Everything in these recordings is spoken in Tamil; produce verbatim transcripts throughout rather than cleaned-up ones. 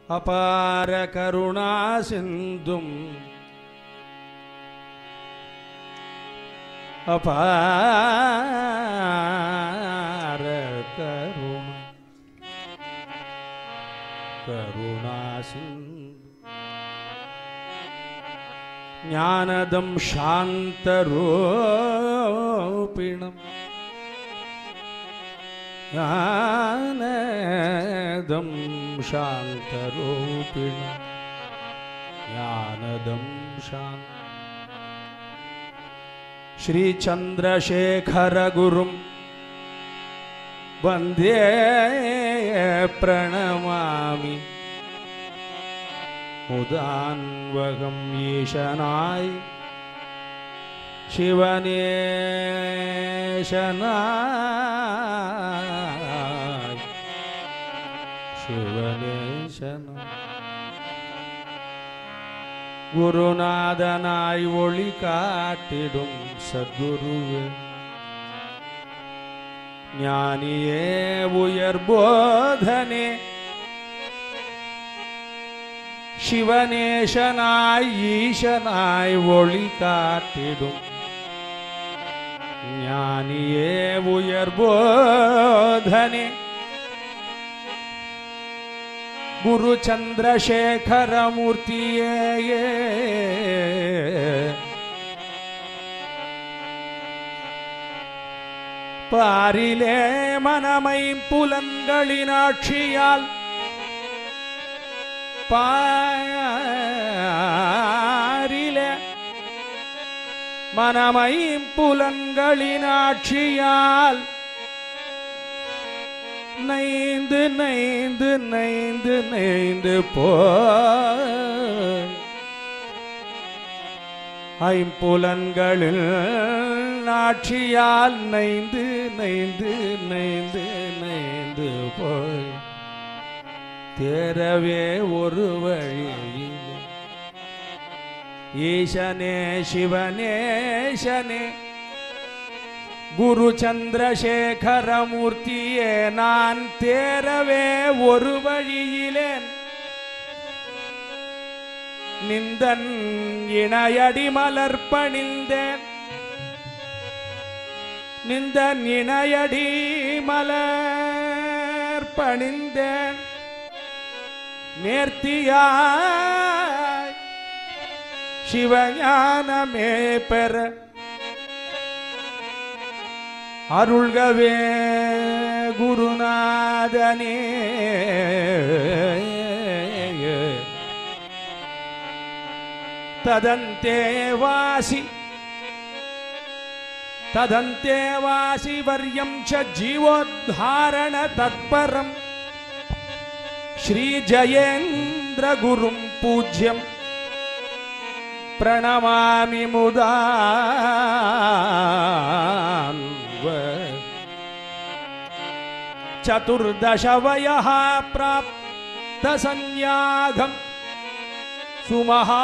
அபார கருணா சிந்தும் அபார கருணா கருணா சிந்து ஞானதம் சாந்தரூபிணம் ஞானதம் சாந்தரூபிணம் ஞானதம் சாந்த ஸ்ரீ சந்திரசேகர குரும் வந்தே பிரணமாமி முதான்வகம் ஈசனாய் சிவனேசனாய் சிவனேசனாய் குருநாதனாய் ஒளி காட்டிடும் சத்குருவே ஞானியே உயர்போதனே சிவனேசனாய் ஈசனாய் ஒளி காட்டிடும் ஞானியே உயர்போதனே குரு சந்திரசேகரமூர்த்தியே பாரிலே மனமை புலன்களினாட்சியால் பாரிலே மனமை புலன்களினாட்சியால் நைந்து நைந்து நைந்து நைந்து போ ஐம்புலன்களில் ஆட்சியால் நைந்து நைந்து நைந்து நைந்து போய் தேரவே ஒரு வழியில் ஈசனே சிவனேசனே குரு சந்திரசேகரமூர்த்தியே நான் தேரவே ஒரு வழியிலேன் நிந்தன் இணையடி மலர்பணிந்தேன் நிந்தன் இணையடி மலர்பணிந்தேன் நேர்த்தியாய் சிவஞானமே பெற அருள்கவே குருநாதனே ததந்தே வாசி ததந்தே வாசி வர்யம் ச ஜீவோத்தாரண தத்பரம் ஸ்ரீ ஜயேந்திர குரும் பூஜ்யம் பிரணமாமி முதான் சதுர்தச வயः பிராப்த சந்நியாகம் சுமஹா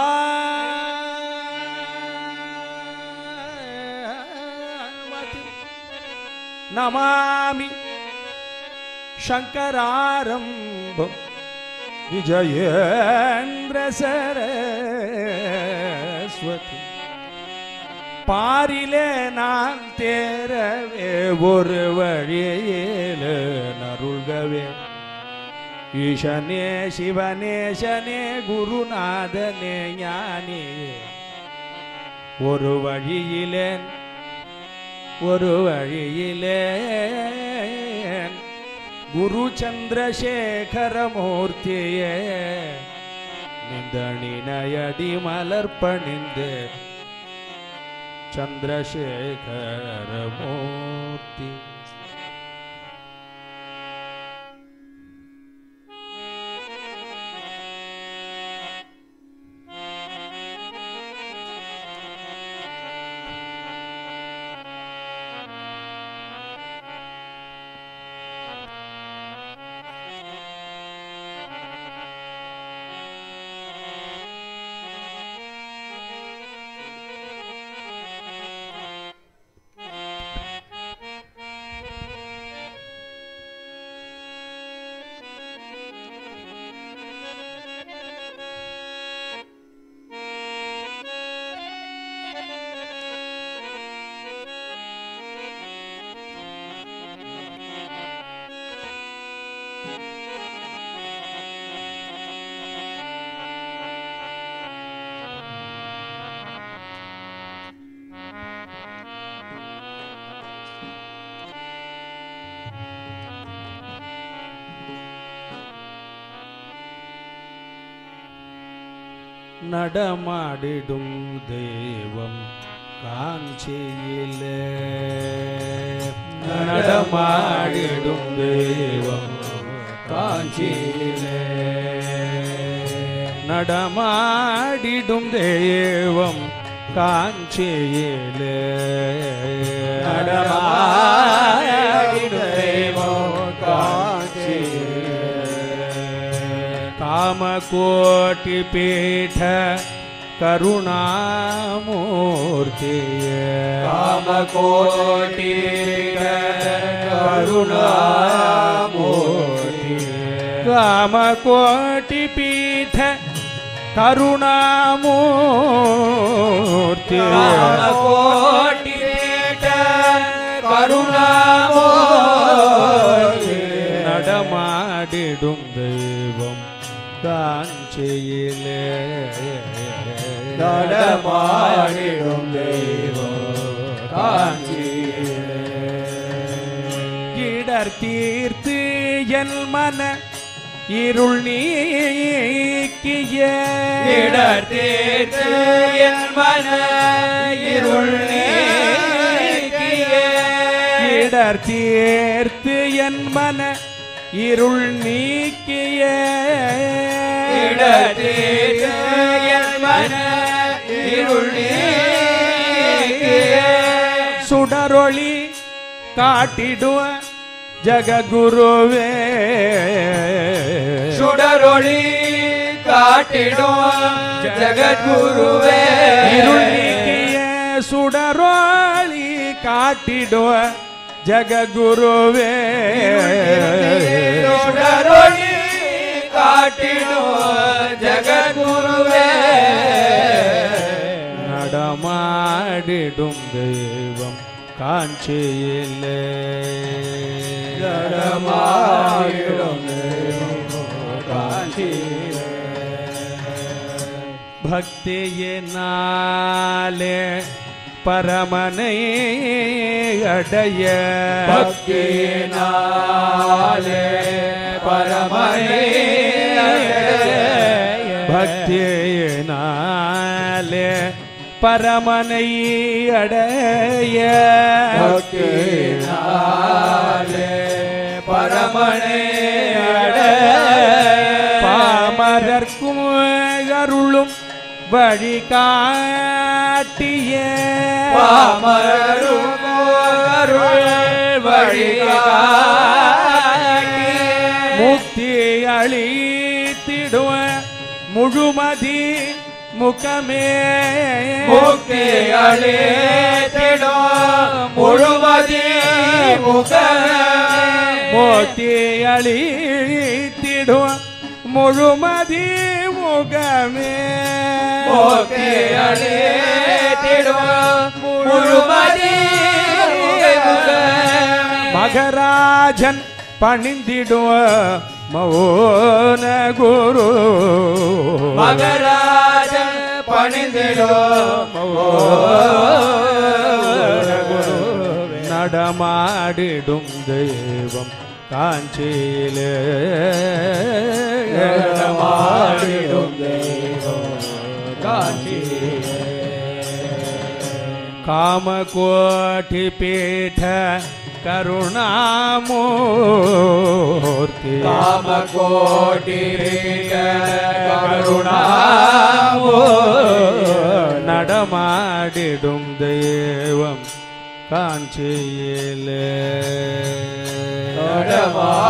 நமாமி சங்கராரம்பம் விஜயேந்திர சரஸ்வதி பாரிலே நான் தேரவே ஒரு வழியில் அருள்கவே ஈசனே சிவனேசனே குருநாதனே ஞானியே ஒரு வழியிலே ஒரு வழியிலே குரு சந்திரசேகரமூர்த்தியே நிந்தனினயடி மலர்பணிந்து சந்திரசேகரமூர்த்தி நடமாடிடும் தெய்வம் காஞ்சியிலே நடமாடிடும் தெய்வம் காஞ்சியிலே நடமாடிடும் தெய்வம் காஞ்சியிலே நடமாடிடும் தெய்வம் காஞ்சியிலே காமகோட்டி பீட கருணாமூர்த்தியே காமகோட்டி கருணாமூர்த்தியே காமகோட்டி பீட கருணாமூர்த்தியே காமகோட்டி பீட கருணாமூர்த்தியே நடமாடிடும் தெய்வம் காஞ்சியிலே நடமாடிடும் தெய்வம் காஞ்சியிலே இடர் தீர்த்து என் மன இருள் நீக்கிய இடர் தீர்த்து என் மன இருள் நீக்கிய இடர் தீர்த்து என் மன இருள் நீக்கிய இடர் தீர்த்து என் மன இருள் நீக்கிய சுடரொளி காட்டிடுவ ஜககுருவே சுடரொளி காட்டிடும் ஜகத்குருவே இருள் நீக்கிய சுடரொளி காட்டிடுவ ஜககுருவே சுடரொளி காட்டிடும் ஜகத்குருவே நடமாடிடும் தெய்வம் காஞ்சியிலே நடமாடிடும் தெய்வம் காஞ்சியிலே பக்தியினாலே பரமனை அடைய பக்தியினாலே பரமனை பக்தியினாலே பரமனை அடைய பக்தியினாலே பரமனை அடைய பாமரர்க்கும் அருளும் வழி காட்டிய பாமரும் அருள் வழி காட்டிய முக்தி அளித்திடுவ முழுமதி முகமே முக்தி அளித்திடும் முழுமதி முகமே முக்தி அளித்திடுவ முழுமதி முகமே முக்தி அளித்திடும் முழுமதி முகமே மகராஜன் பணிந்திடுவ மௌன குரு மகராஜன் பணிந்திடும் நடமாடிடும் தெய்வம் காஞ்சியிலே நடமாடிடும் தெய்வம் காஞ்சியிலே காமகோட்டி பீட கருணாமூர்த்தி காமகோட்டி கருணாமூர்த்தி நடமாடிடும் தெய்வம் காஞ்சியிலே நடமா